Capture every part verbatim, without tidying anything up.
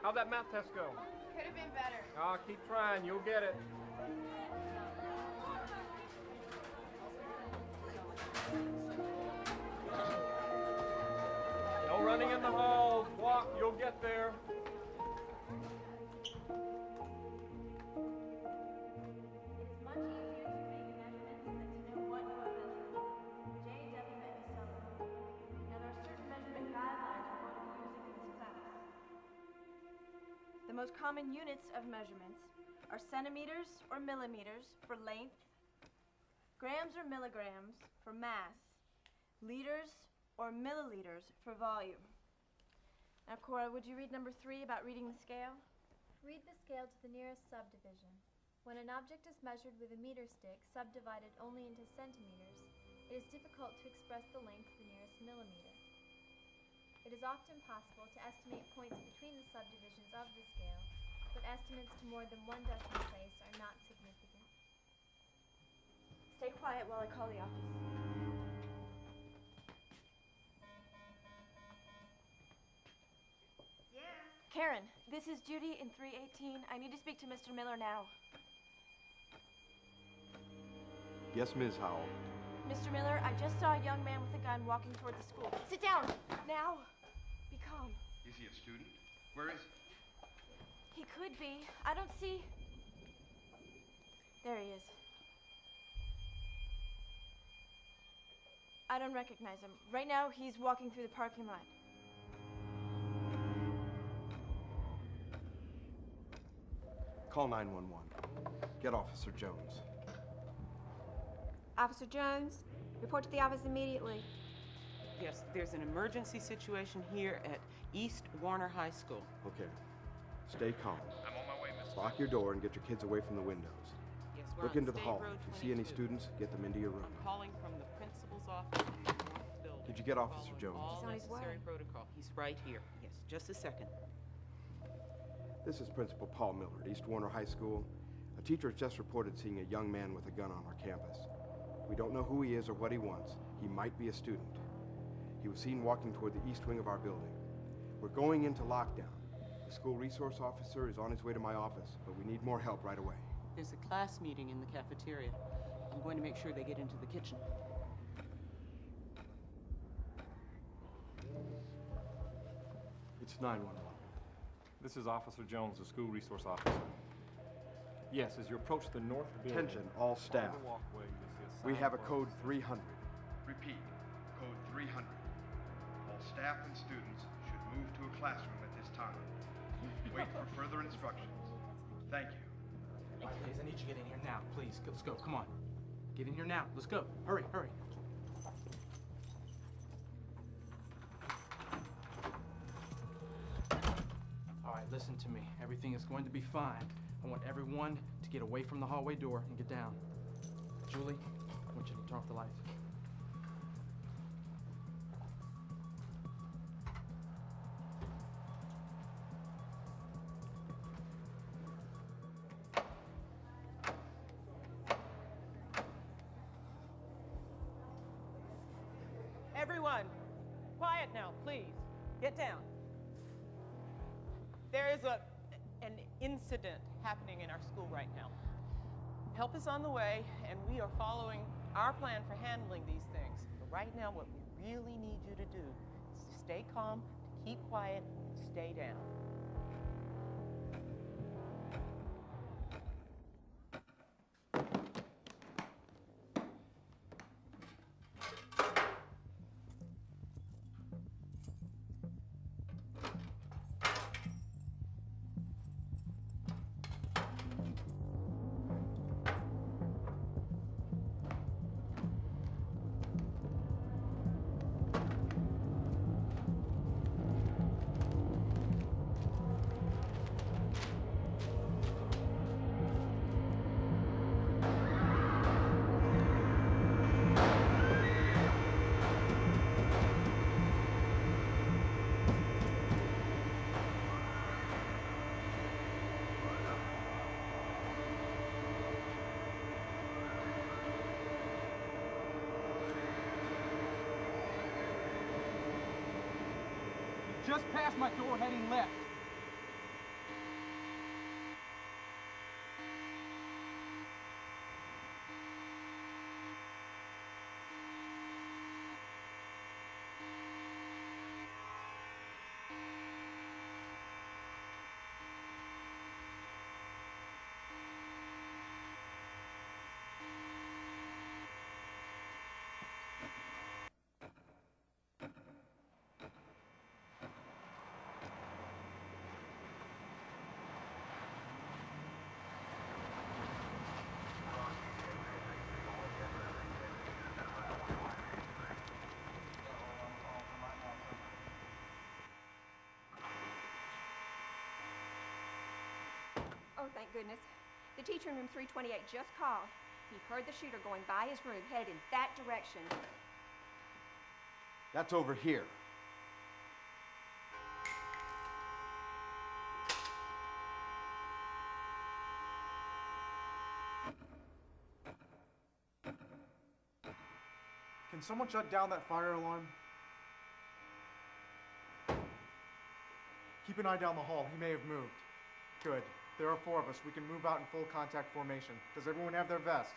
How'd that math test go? Could have been better. Ah, keep trying. You'll get it. No running in the halls. Walk. You'll get there. The most common units of measurements are centimeters or millimeters for length, grams or milligrams for mass, liters or milliliters for volume. Now, Cora, would you read number three about reading the scale? Read the scale to the nearest subdivision. When an object is measured with a meter stick subdivided only into centimeters, it is difficult to express the length of the nearest millimeter. It is often possible to estimate points between the subdivisions of the scale, but estimates to more than one decimal place are not significant. Stay quiet while I call the office. Yes. Karen, this is Judy in three eighteen. I need to speak to Mister Miller now. Yes, Miz Howell. Mister Miller, I just saw a young man with a gun walking toward the school. Sit down, now. Be calm. Is he a student? Where is he? He could be. I don't see... There he is. I don't recognize him. Right now, he's walking through the parking lot. Call nine one one. Get Officer Jones. Officer Jones, report to the office immediately. Yes, there's an emergency situation here at East Warner High School. Okay. Stay calm. I'm on my way, Miss Lock your door and get your kids away from the windows. Yes, we're Look on into the State hall. Road If you see any twenty-two. students, get them into your room. I'm calling from the principal's office in the north building. Did you get Officer Following Jones? all He's on his necessary way. protocol. He's right here. Yes, just a second. This is Principal Paul Miller at East Warner High School. A teacher has just reported seeing a young man with a gun on our campus. We don't know who he is or what he wants. He might be a student. He was seen walking toward the east wing of our building. We're going into lockdown. The school resource officer is on his way to my office, but we need more help right away. There's a class meeting in the cafeteria. I'm going to make sure they get into the kitchen. It's nine one one. This is Officer Jones, the school resource officer. Yes, as you approach the north building... Attention, all staff. on the walkway, you'll see a We have a signpost. code three hundred. Repeat, code three hundred. All staff and students should move to a classroom at this time. Wait for further instructions. Thank you. All right, guys, I need you to get in here now, please. Let's go, come on. Get in here now, let's go. Hurry, hurry. All right, listen to me. Everything is going to be fine. I want everyone to get away from the hallway door and get down. Julie, I want you to turn off the lights. Everyone, quiet now, please. Get down. There is a, an incident happening in our school right now. Help is on the way, and we are following our plan for handling these things. But right now, what we really need you to do is to stay calm, to keep quiet, stay down. Just past my door, heading left. Oh, thank goodness. The teacher in room three twenty-eight just called. He heard the shooter going by his room, headed in that direction. That's over here. Can someone shut down that fire alarm? Keep an eye down the hall. He may have moved. Good. There are four of us. We can move out in full contact formation. Does everyone have their vests?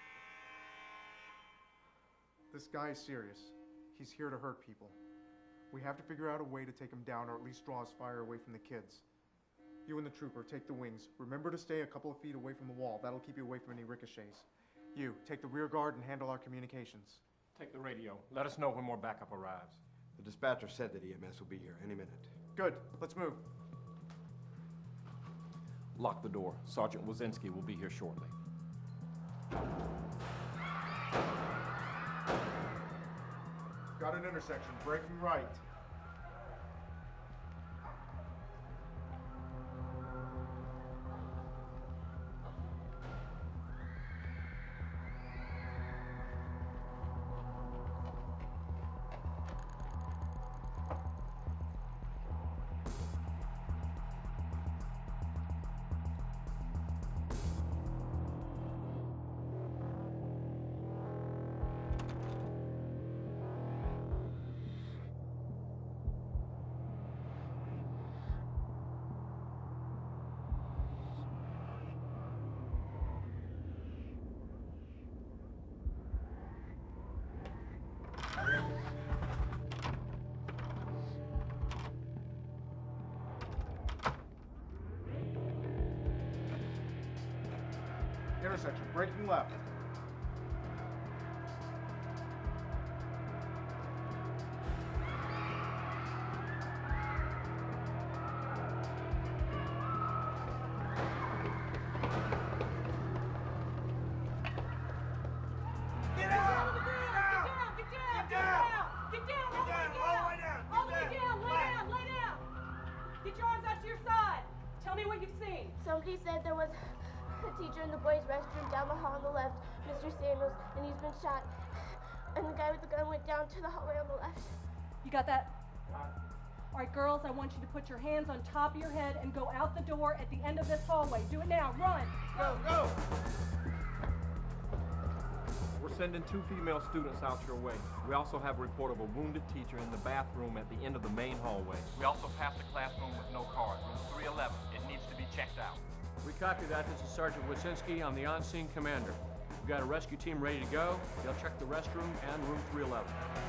This guy is serious. He's here to hurt people. We have to figure out a way to take him down, or at least draw his fire away from the kids. You and the trooper, take the wings. Remember to stay a couple of feet away from the wall. That'll keep you away from any ricochets. You, take the rear guard and handle our communications. Take the radio. Let us know when more backup arrives. The dispatcher said that E M S will be here any minute. Good. Let's move. Lock the door. Sergeant Wazinski will be here shortly. Got an intersection. Braking right. Intersection, braking left. Get out of the ground! Get down! Get down! Get down! Get down! All the way down! All the way down! Lay down! Lay down! Get your arms out to your side. Tell me what you've seen. Somebody said there was a teacher in the boys' restroom down the hall on the left, Mister Samuels, and he's been shot. And the guy with the gun went down to the hallway on the left. You got that? All right, girls, I want you to put your hands on top of your head and go out the door at the end of this hallway. Do it now. Run. Go, go! We're sending two female students out your way. We also have a report of a wounded teacher in the bathroom at the end of the main hallway. We also passed a classroom with no card, room three eleven. It needs to be checked out. We copy that. This is Sergeant Wasinski. I'm the on-scene commander. We've got a rescue team ready to go. They'll check the restroom and room three eleven.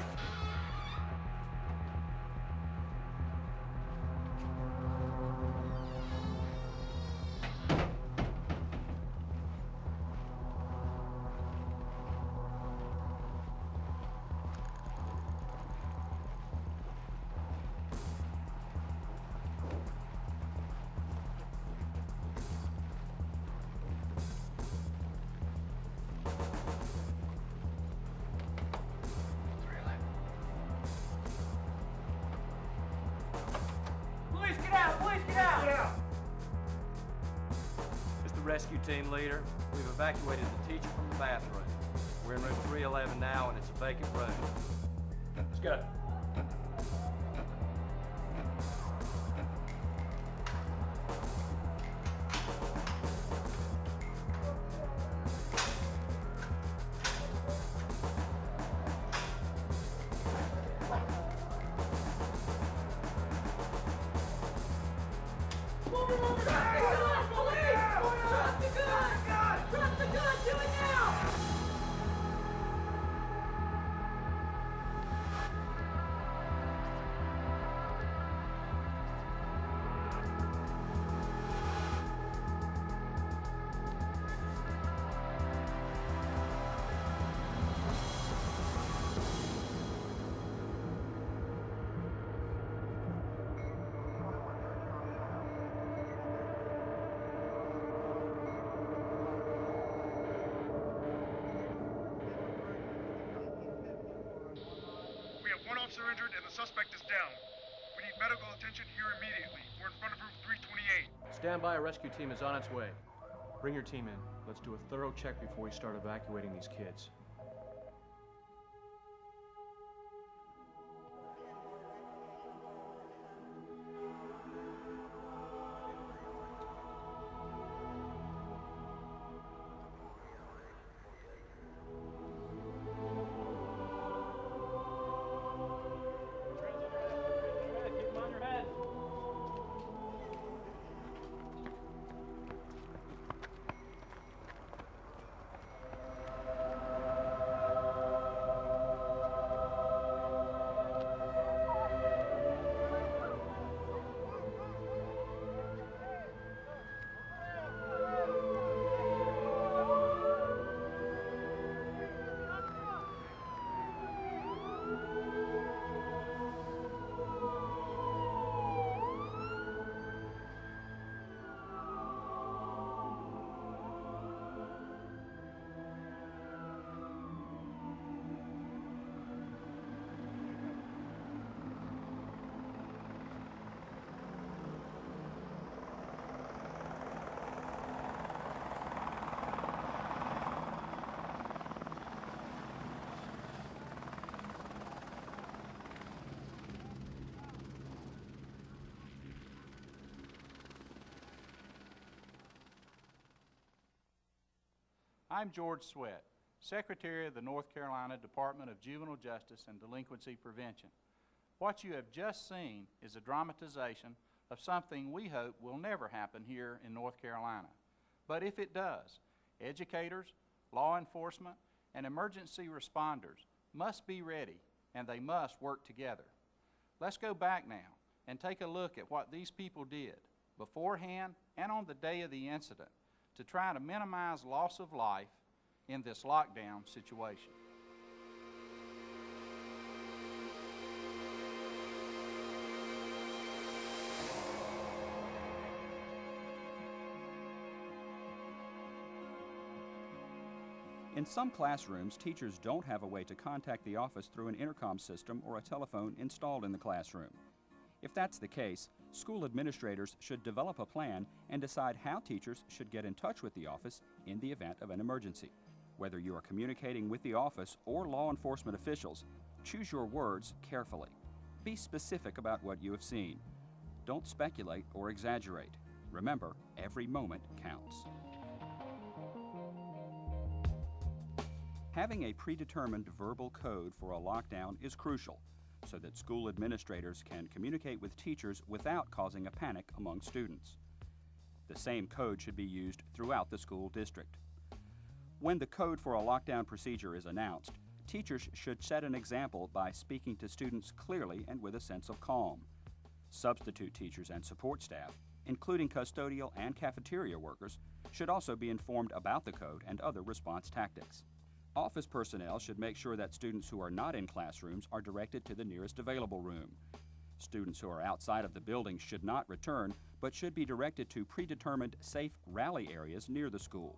Rescue team leader, we've evacuated the teacher from the bathroom. We're in room three eleven now, and it's a vacant room. Let's go. Officer injured and the suspect is down. We need medical attention here immediately. We're in front of room three twenty-eight. Stand by, a rescue team is on its way. Bring your team in. Let's do a thorough check before we start evacuating these kids. I'm George Sweat, Secretary of the North Carolina Department of Juvenile Justice and Delinquency Prevention. What you have just seen is a dramatization of something we hope will never happen here in North Carolina. But if it does, educators, law enforcement, and emergency responders must be ready, and they must work together. Let's go back now and take a look at what these people did beforehand and on the day of the incident to try to minimize loss of life in this lockdown situation. In some classrooms, teachers don't have a way to contact the office through an intercom system or a telephone installed in the classroom. If that's the case, school administrators should develop a plan and decide how teachers should get in touch with the office in the event of an emergency. Whether you are communicating with the office or law enforcement officials, choose your words carefully. Be specific about what you have seen. Don't speculate or exaggerate. Remember, every moment counts. Having a predetermined verbal code for a lockdown is crucial, so that school administrators can communicate with teachers without causing a panic among students. The same code should be used throughout the school district. When the code for a lockdown procedure is announced, teachers should set an example by speaking to students clearly and with a sense of calm. Substitute teachers and support staff, including custodial and cafeteria workers, should also be informed about the code and other response tactics. Office personnel should make sure that students who are not in classrooms are directed to the nearest available room. Students who are outside of the building should not return, but should be directed to predetermined safe rally areas near the school.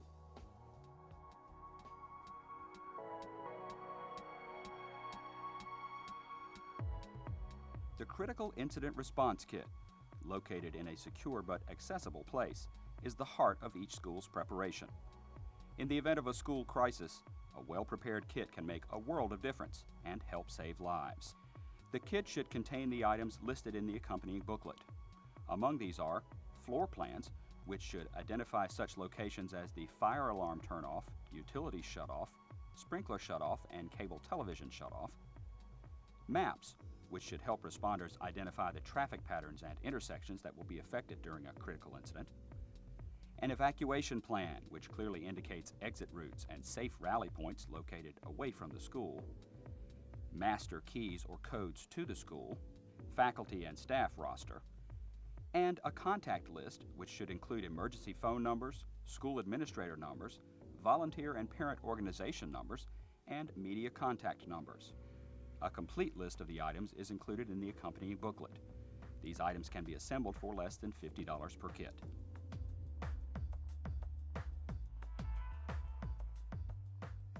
The Critical Incident Response Kit, located in a secure but accessible place, is the heart of each school's preparation. In the event of a school crisis, a well-prepared kit can make a world of difference and help save lives. The kit should contain the items listed in the accompanying booklet. Among these are floor plans, which should identify such locations as the fire alarm turnoff, utilities shutoff, sprinkler shutoff, and cable television shutoff; maps, which should help responders identify the traffic patterns and intersections that will be affected during a critical incident; an evacuation plan, which clearly indicates exit routes and safe rally points located away from the school; master keys or codes to the school; faculty and staff roster; and a contact list, which should include emergency phone numbers, school administrator numbers, volunteer and parent organization numbers, and media contact numbers. A complete list of the items is included in the accompanying booklet. These items can be assembled for less than fifty dollars per kit. A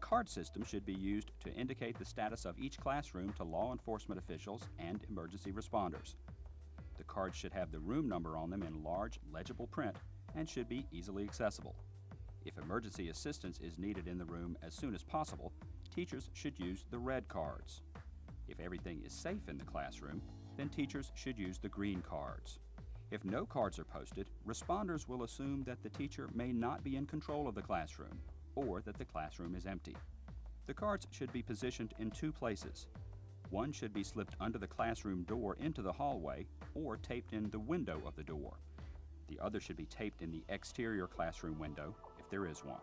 card system should be used to indicate the status of each classroom to law enforcement officials and emergency responders. The cards should have the room number on them in large, legible print and should be easily accessible. If emergency assistance is needed in the room as soon as possible, teachers should use the red cards. If everything is safe in the classroom, then teachers should use the green cards. If no cards are posted, responders will assume that the teacher may not be in control of the classroom or that the classroom is empty. The cards should be positioned in two places. One should be slipped under the classroom door into the hallway or taped in the window of the door. The other should be taped in the exterior classroom window, if there is one.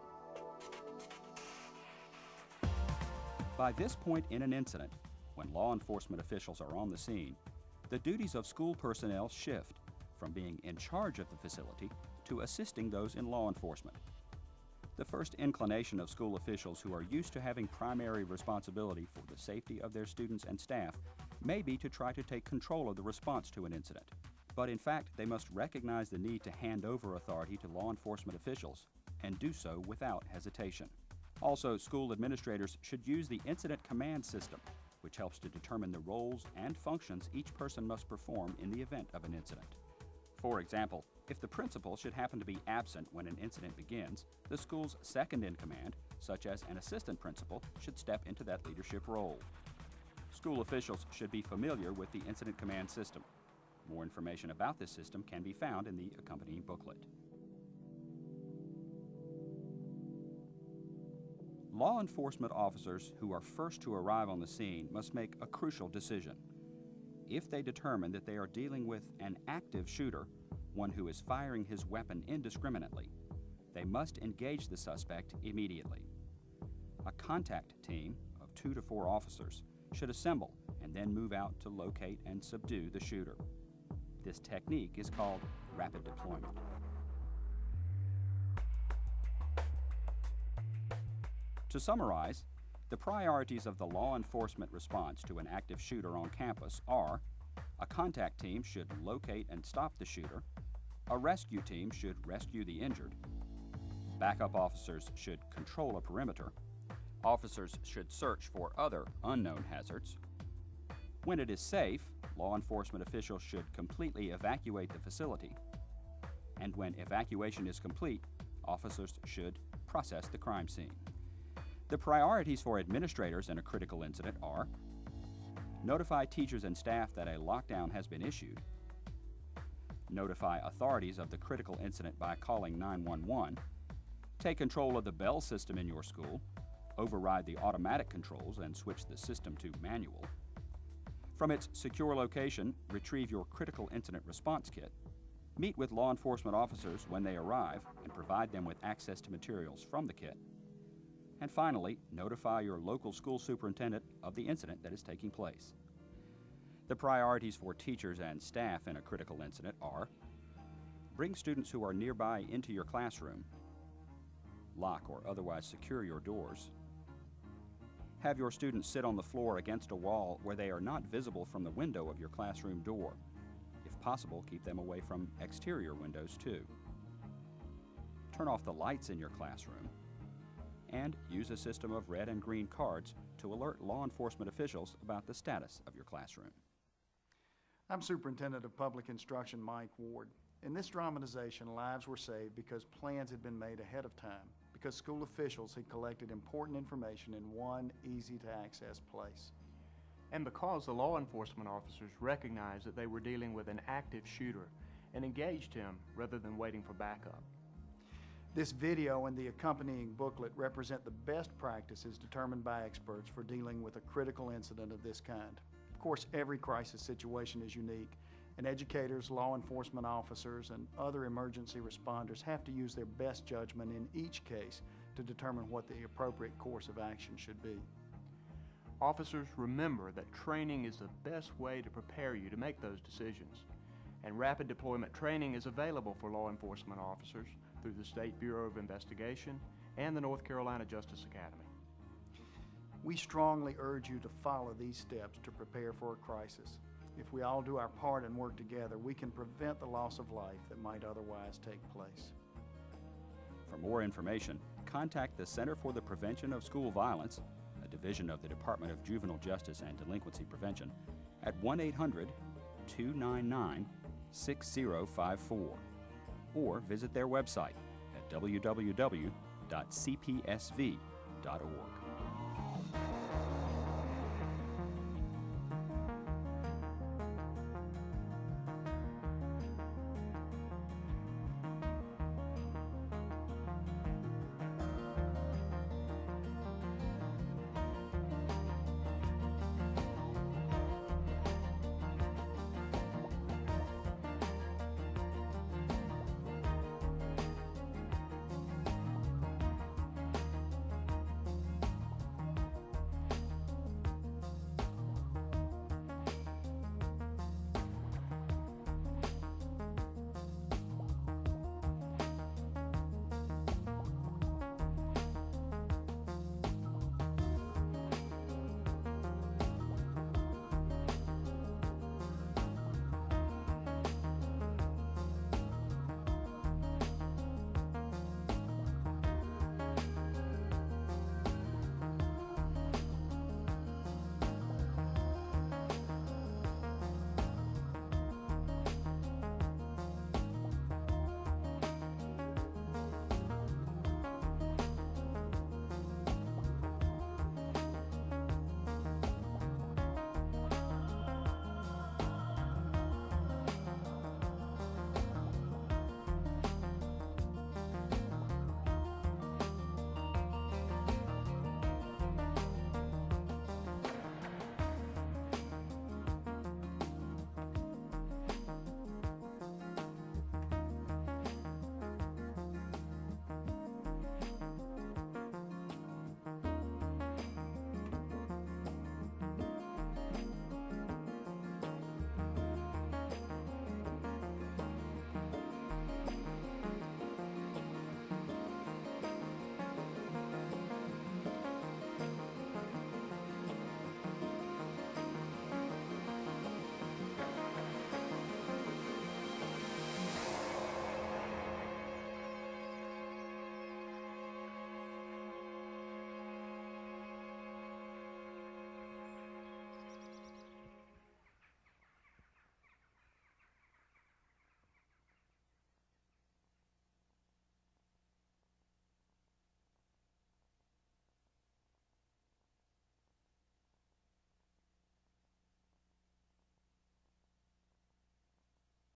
By this point in an incident, when law enforcement officials are on the scene, the duties of school personnel shift from being in charge of the facility to assisting those in law enforcement. The first inclination of school officials who are used to having primary responsibility for the safety of their students and staff may be to try to take control of the response to an incident. But in fact, they must recognize the need to hand over authority to law enforcement officials and do so without hesitation. Also, school administrators should use the incident command system, which helps to determine the roles and functions each person must perform in the event of an incident. For example, if the principal should happen to be absent when an incident begins, the school's second in command, such as an assistant principal, should step into that leadership role. School officials should be familiar with the incident command system. More information about this system can be found in the accompanying booklet. Law enforcement officers who are first to arrive on the scene must make a crucial decision. If they determine that they are dealing with an active shooter, one who is firing his weapon indiscriminately, they must engage the suspect immediately. A contact team of two to four officers should assemble and then move out to locate and subdue the shooter. This technique is called rapid deployment. To summarize, the priorities of the law enforcement response to an active shooter on campus are: a contact team should locate and stop the shooter, a rescue team should rescue the injured, backup officers should control a perimeter, officers should search for other unknown hazards. When it is safe, law enforcement officials should completely evacuate the facility, and when evacuation is complete, officers should process the crime scene. The priorities for administrators in a critical incident are: notify teachers and staff that a lockdown has been issued, notify authorities of the critical incident by calling nine one one, take control of the bell system in your school, override the automatic controls and switch the system to manual. From its secure location, retrieve your critical incident response kit, meet with law enforcement officers when they arrive and provide them with access to materials from the kit. And finally, notify your local school superintendent of the incident that is taking place. The priorities for teachers and staff in a critical incident are: bring students who are nearby into your classroom, lock or otherwise secure your doors, have your students sit on the floor against a wall where they are not visible from the window of your classroom door. If possible, keep them away from exterior windows too. Turn off the lights in your classroom, and use a system of red and green cards to alert law enforcement officials about the status of your classroom. I'm Superintendent of Public Instruction Mike Ward. In this dramatization, lives were saved because plans had been made ahead of time, because school officials had collected important information in one easy-to-access place. And because the law enforcement officers recognized that they were dealing with an active shooter and engaged him rather than waiting for backup. This video and the accompanying booklet represent the best practices determined by experts for dealing with a critical incident of this kind. Of course, every crisis situation is unique, and educators, law enforcement officers, and other emergency responders have to use their best judgment in each case to determine what the appropriate course of action should be. Officers, remember that training is the best way to prepare you to make those decisions. And rapid deployment training is available for law enforcement officers through the State Bureau of Investigation and the North Carolina Justice Academy. We strongly urge you to follow these steps to prepare for a crisis. If we all do our part and work together, we can prevent the loss of life that might otherwise take place. For more information, contact the Center for the Prevention of School Violence, a division of the Department of Juvenile Justice and Delinquency Prevention, at one eight hundred, two nine nine, six zero five four, or visit their website at w w w dot c p s v dot org.